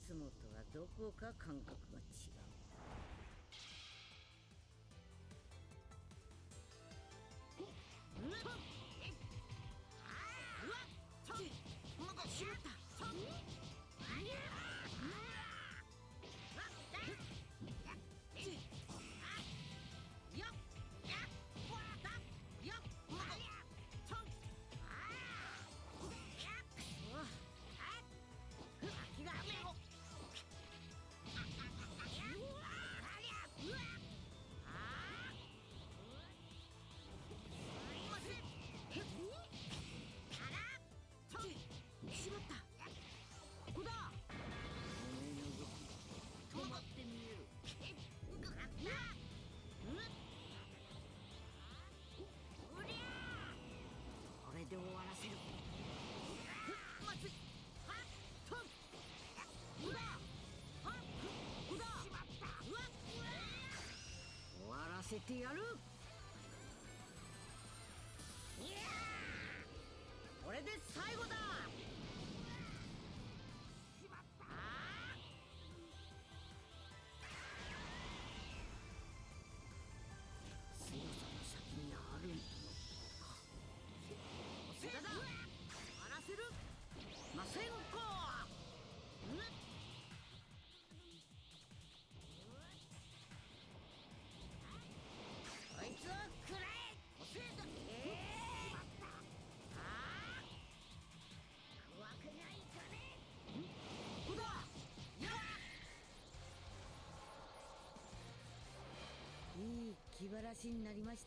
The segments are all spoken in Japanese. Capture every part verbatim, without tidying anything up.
つもとはどこか感覚が違う。うわっとなんかしまった。ありゃしまった。ここだ。おめえの動き止まって見える。うわっうりゃこれで終わらせる。まずい。はっとんこだはっこだしまった。うわっ終わらせてやる。いやこれで最後だ。しまった。強さの先にあるものか。お世話だ。終わらせるませんか。こいつを食らえ。おせえだ。ええ怖くないかね。ここだ。やいい気晴らしになりました。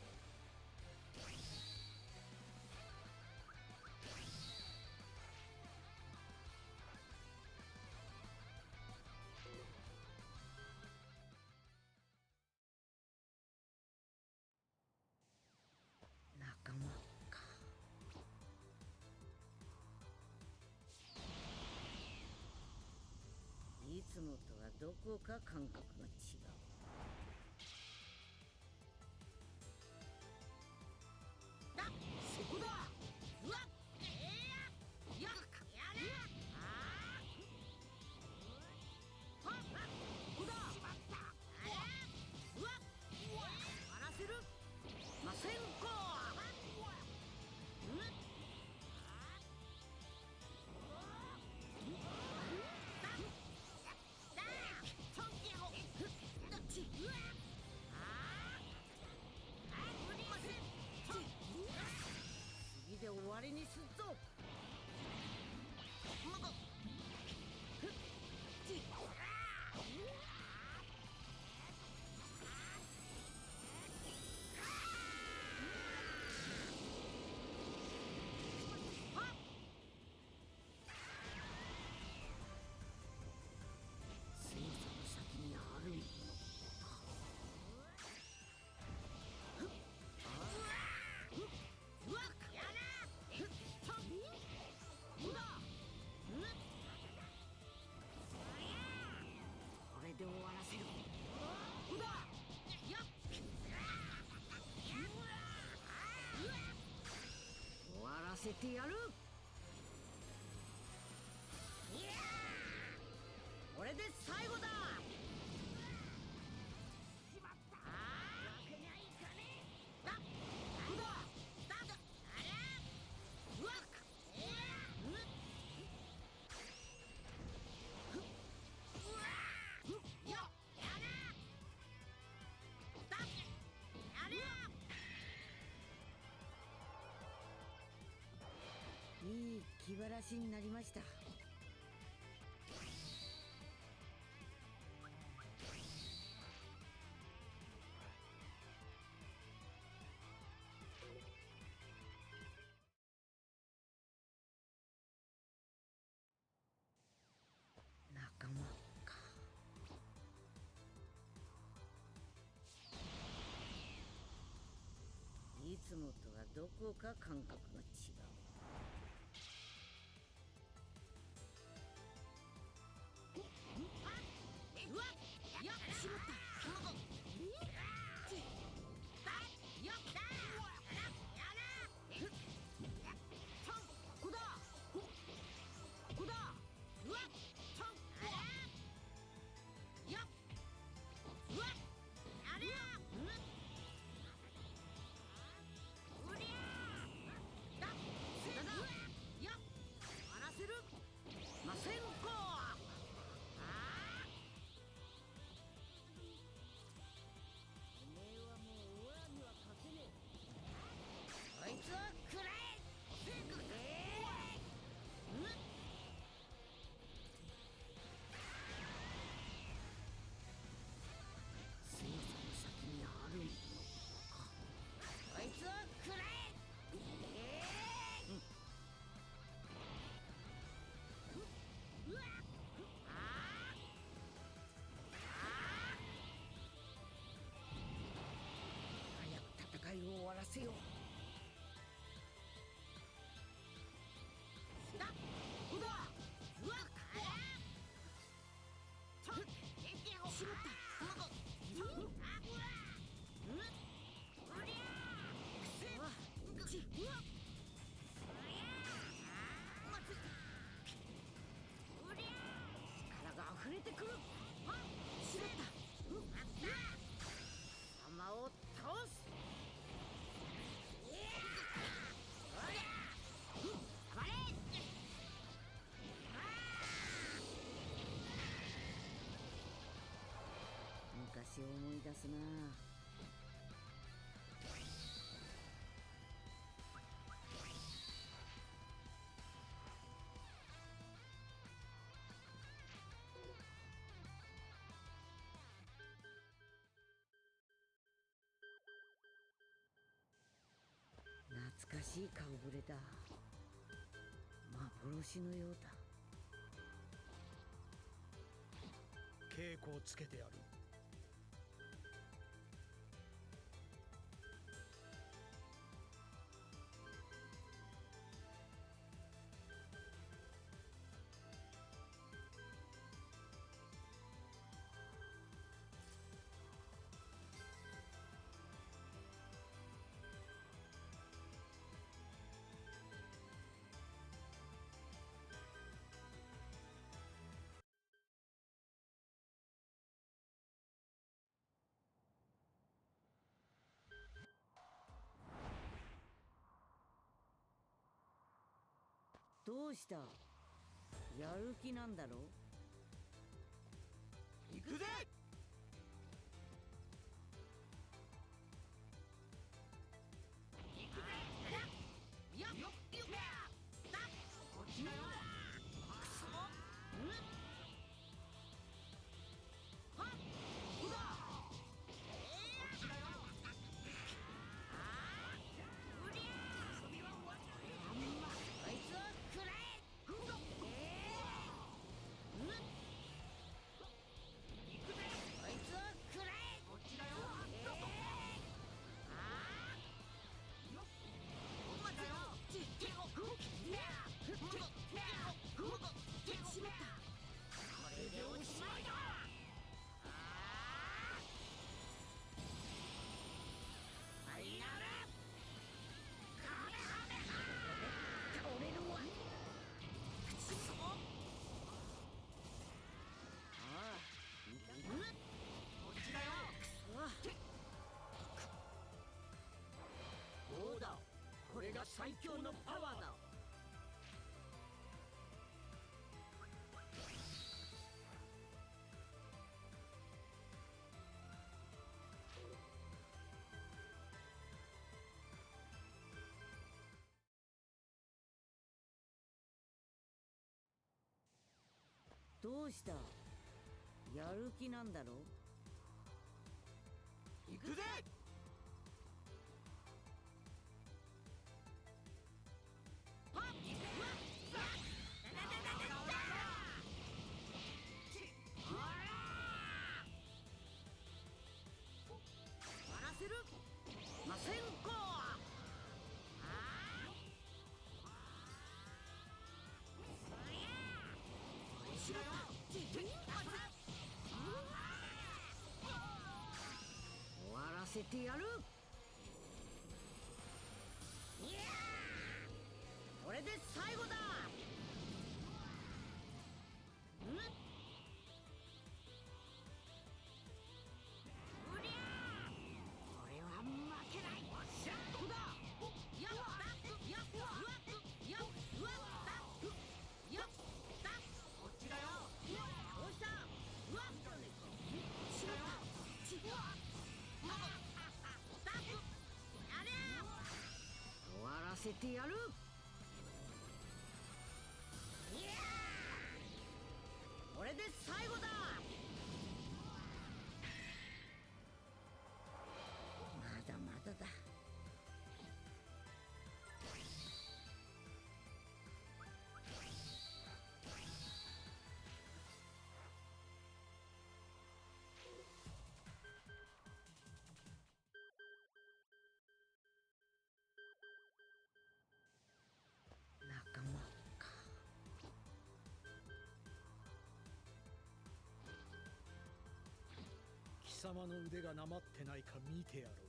仲間か。いつもとはどこか感覚が違う。だそこだ。うわっえー、やっやれ。ああはっここだ。しまった。あれうわっ終わらせるませんか。うん次で終わりにすっぞ。強さの先にあるものか。うわっやらほらこれで終わらせる。ほらやっ終わらせてやる。いやこれで最後だ。しまった。あわけないかね。だこだだだあらうわっえー、ううわよやらだやれいい気晴らしになりました。仲間か。いつもとはどこか感覚が違う。うわっやっしまった。やったやらここだここだうわっを終わらせよう。だほだうわっちょっしまったちょっうわうりゃーちうわまずうりゃー力が溢れてくる。あしまったうわ様を倒す。昔を思い出すな。懐かしい顔ぶれだ。幻のようだ。 稽古をつけてやる。 どうした？やる気なんだろ？ 行くぜ！ 行くぜ！やっよっだこっちだよ！くそ！ん？はっ！ほら！こっちだよ！あー！うりゃー！遊びは終わりだ！あんまこいつを食らえ！えー！ん？行くぜ！こいつを食らえ！こっちだよ！えー！あー！よっ！まずよ！ちっけお！いや！ふっけ！いや！ふっけ！しまった！これでおしまいだ！あー！ファイナル！カメハメハ！倒れるわ！くそ！ああ、見たか？こっちだよ！くそ！どうだ？これが最強のパワーだ！どうした？やる気なんだろ？ 行くぜ！ はっ！うわっ！だだだだだだ！ほら！終わらせる！ませんこ！あー！そりゃ！しろよ！ちっけ！終わらせてやる！いやー！これで最後だ！ん？うりゃー！俺は負けない！どうだ！やったやったうわやうわだやったこっちだよ！どうした？うわしまった！ちっあだやれ！終わらせてやる！いやー！これで最後だ！まだまだだ。 様の腕がなまってないか見てやろう。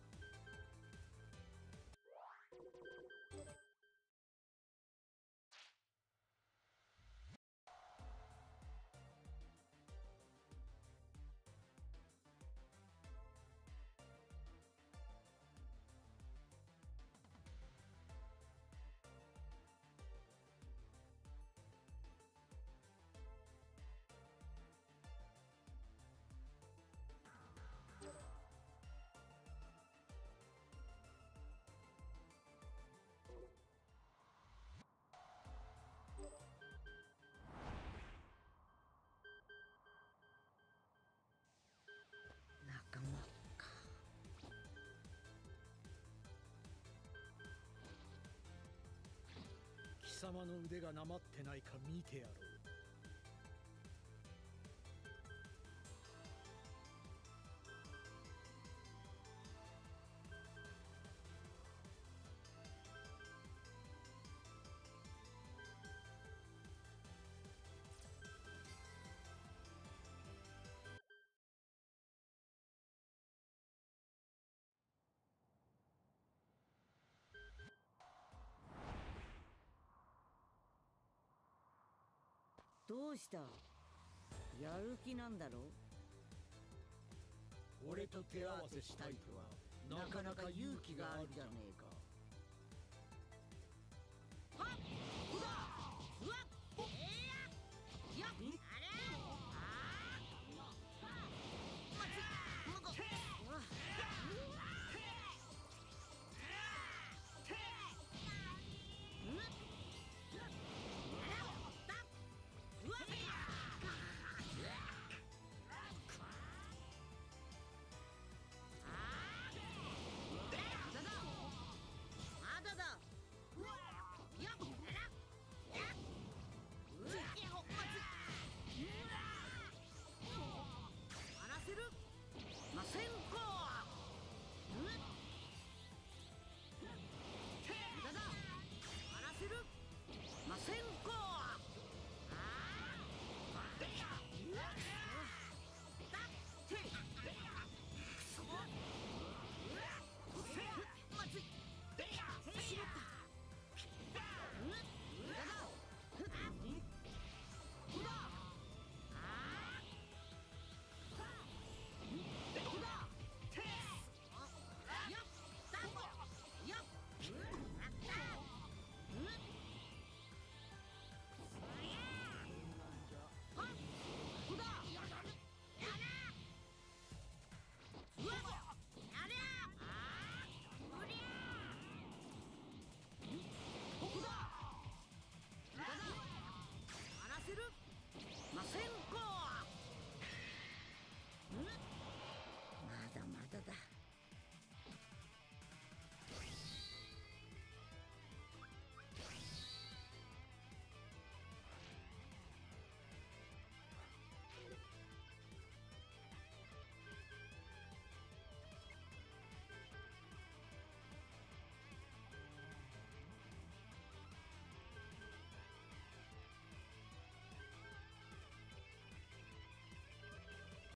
仲間か。 貴様の腕がなまってないか見てやろう。 どうした？やる気なんだろ？ 俺と手合わせしたいとはなかなか勇気があるじゃねえか。